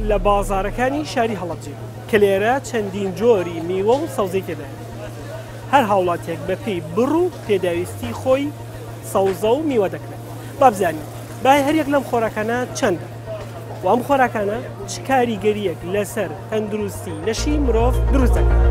لە بازارەکانی شاری هەڵەبجێ کە لێرە چەندین جۆری میوە و سەوزەی تێدایە. هەر هاوڵاتێک بە پێی بڕ و پێداویستی خۆی سەوزە و میوە دەکرێت. با بزانین بای هەریەک لەم خۆراکانە چەندە و ئەم خۆراکانە چ کاریگەریەک لەسەر تەندروستی لەشی مرۆڤ دروست دەکات.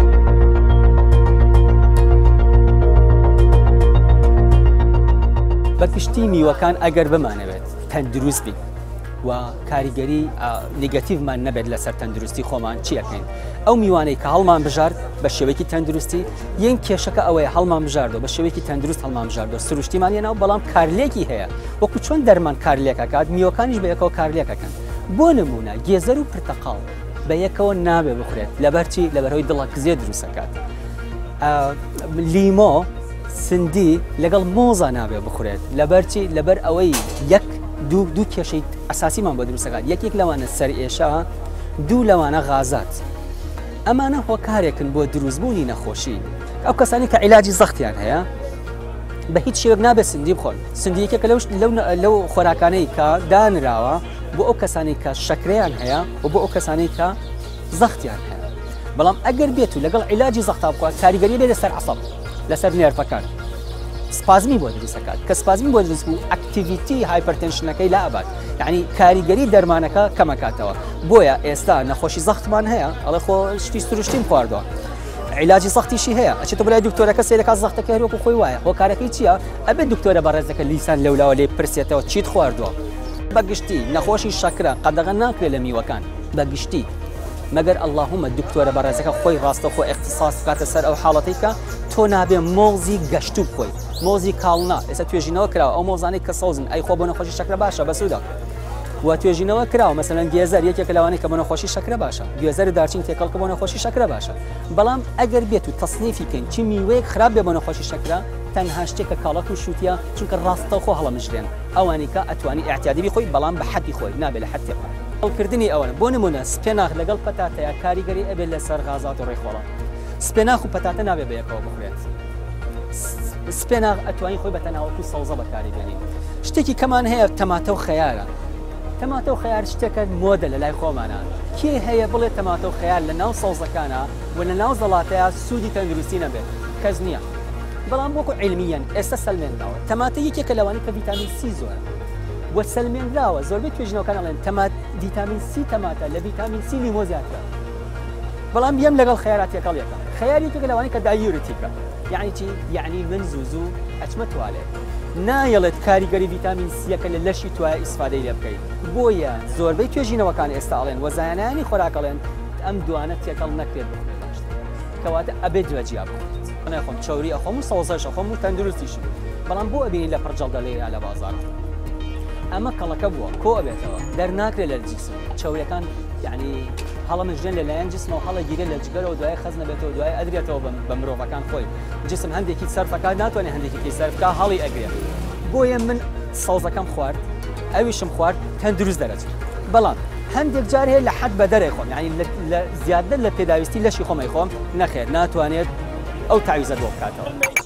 بەگشتی میوەکان ئەگەر بمانەوێت تەندروست بین و کاریگەری نگەتیڤمان نەبێت لەسەر تەندروستی خۆمان چیەکەین. ئەو میوانەی کە هەڵمان بژارد بە شێوەیەکی تەندروستی یەن کێشەکە ئەوەیە هەڵمان بژاردەوە بە شێوەیەکی تەندروست هەڵمان بژاردەوە سروشتیمان هێناوە بەڵام کارلێکی هەیە وەکو چۆن دەرمان کارلێکەکات میوەکانیش بە یەکەوە کارلێکەکەن. بۆ نمونە گێزەر و پرتەقاڵ بە یەکەوە نابێ بخورێت لەبەرچی لەبەرەوەی دڵەکزیێ دروستەکات. لیمۆ سندی لەگەڵ مۆزە نابێ بخورێت لەبەرچی لەبەر ئەوەی یەک دوو کێشەی ئەساسیمان بۆ دروستەکات. یەکێک لەوانە سەر ئێشە دوو لەوانە غازات. ئەمانە هۆکارێکن بۆ دروستبوونی نەخۆشی. ئەو کەسانی کە عیلاجی زەختیان هەیە بە هیچ شێوەک نابێت سندی بخۆن. سندی یەکێکە لەو خۆراکانەی کە دانراوە بۆ ئەو کەسانی کە شەکرەیان هەیە و بۆ ئەو کەسانی کە زەختیان هەیە. بەڵام ئەگەر بێت و لەگەڵ عیلاجی زەختا بخوات کاریگەری بێت لەسەر عەسەب لەسەر نێرفەکان سپازمی بۆ دروستەکات کە سپازمی بۆ دروست بوو ئەکتیڤیتی هایپەرتێنشنەکەی لا ئەبات یعنی کاریگەری دەرمانەکە کەمەکاتەوە. بۆیە ئێستا نەخۆشی زەختمان هەیە ئەڵێ خۆ شتی سروشتیم خواردەوە عیلاجی زەختیشی هەیە ئەچێتە بەلای دکتۆرەکە سێرەکە زەختەکە هەروەکو خۆی وایە هۆکارەکەی چییە؟ ئەبێت دکتۆرە بەڕێزەکە لیسان لەولاوە لێ پرسێتەوە چیت خواردووە. بەگشتی نەخۆشی شەکرە قەدەغە ناکرێت لە میوەکان بەگشتی مەگەر ئەڵڵاهومە دکتۆرە بەڕێزەکە خۆی ڕاستەخۆ اختصاص بکاتە سەر ئەو حاڵەتەی کە تۆ نابێ مۆزی گەشتوو بخۆی مۆزی کاڵنا ئێستا توێژینەوە کراوە ئەو مۆزانەی کە سەوزن ئەی خۆ بۆ نەخۆشی شەکرە باشە بەسوودە و توێژینەوە کراوە مەسەلەن گێزەر یەکێکە لەوانەی کە بۆ نەخۆشی شەکرە باشە گێزەر دارچین تێکەڵکە بۆ نەخۆشی شەکرە باشە. بەڵام ئەگەر بێت و تەصنیفی بکەین چی میوەیەک خراپ بێ بۆ نەخۆشی شەکرە تەنها شتێکە کاڵەت و شووتیە چونکە ڕاستەوخۆ هەڵەمژرێن ئەوانی کە ئەتوانی ئاحتیادی بخۆی بەڵام بە حەدی خۆی نابێت لە حەد تێپە. هەڵکردنی ئەوەنە بۆ نمونە سپێناغ لەگەڵ پەتاتەیە کاریگەری ئەبێت لەسەر غازات و ڕێخۆڵە. سپێناغ و پەتاتە نابێت بە یەکەوە بخورێت. سپێناغ ئەتوانی خۆی بە تەناوەتی سەوزە بەکاریبێنین. شتێکی کەمان هەیە تەماتە و خەیارە. تەماتە و خەیار شتێکە مۆدە لە لای خۆمانە. کێ هەیە بڵێ تەماتە و خەیار لە ناو سەوزەکانە و لە ناو زەڵاتەیە سوودی تەندروستی نەبێت کەس نییە. بەڵام وەکو عیلمیەن ئێستا سەلمێنراوە تەماتە یەکێکە لەوانی کە ڤیتامین سی زۆرە و سەلمێنراوە زۆربەی توێژینەوەکان ئەڵێن ڤیتامین سی تەماتە لە ڤیتامین سی لیمۆ زیاترە. بەڵام بیەم لەگەڵ خەیارات یەکەڵ یەکە. خەیار یەکێکە لەوانی کە دایورتیکە یعنی چی؟ یعنی من زوو ئەچمە توالێت. نایەڵێت کاریگەری ڤیتامین سیەکە لە لەشی توایە ئیسفادەی لێ بکەیت. بۆیە زۆربەی توێژینەوەکان ئێستا ئەڵێن وەزانانی خۆراکەڵێن ئەم دوانە تێکەڵ نەکرێت بخورێت باشتر. کەواتە ئەبێت جوێجیا بخورێت. خۆم چاوری ئەخۆم و سەوزەش ئەخۆم و تەندروستیشم. بەڵام بۆ ئەبینی لە پڕجەڵدە لێرە لە بازاڕ. ئەمە کەڵەکە بووە کۆ ئەبێتەوە دەرناکرێت لە جیسم. چاوریەکان یعنی هەڵەمژێن لەلایەن جسمەوە هەڵە گیرێت لە جگەرەوە دوای خەز نەبێتەوە دوای ئەدرێتەوە بە مرۆڤەکان خۆی. جسم هەندێکی سەرفەکان ناتوانێت هەندێکی سەرفکە هەڵی ئەگرێت. بۆیە من سەوزەکەم خوارد ئەویشم خوارد تەندروست دەرەچێت. بەڵام هەندێک جار هەیە لە حەد بە دەرێ خۆم یعنی زیادە لە پێداویستی لەشی خۆمەی خۆم نەخێت ناتوانێت ئەو تعویزە بۆ بکاتەوە.